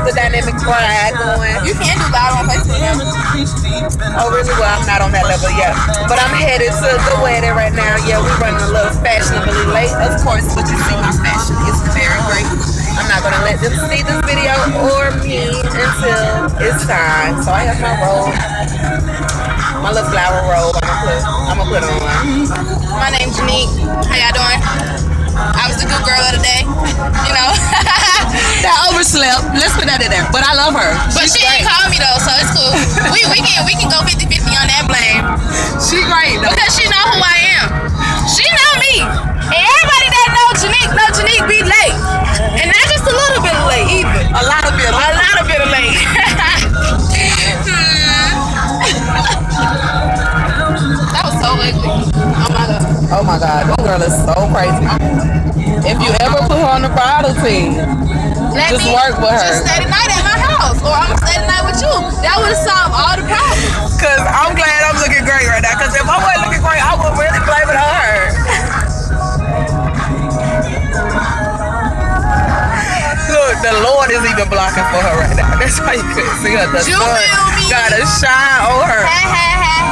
the dynamic bride going. You can do live on Facebook now. Oh, really? Well, I'm not on that level yet. But I'm headed to the wedding right now. Yeah, we're running a little fashionably late, of course, but you see my fashion is very great. I'm not going to let them see this video or me until it's time. So I have my robe, my little flower robe I'm going to put on. My name's Janique. How y'all doing? I was the good girl of the day, you know. That overslept. Let's put that in there. But I love her. But she didn't call me though, so it's cool. We can go 50-50 on that blame. She great though. Because she know who I am. She know me. And everybody that know Janique be late. And not just a little bit late either. A lot of bit of late. That was so ugly. Oh my god. Oh my god, this girl is so crazy. If you ever put her on the bridal team, just work with her. Just stay the night at my house, or I'm gonna stay the night with you. That would have solved all the problems. Cause I'm glad I'm looking great right now. Cause if I wasn't looking great, I would really blame it on her. Look, the Lord is even blocking for her right now. That's why you couldn't see her. The sun got a shine on her. Hey.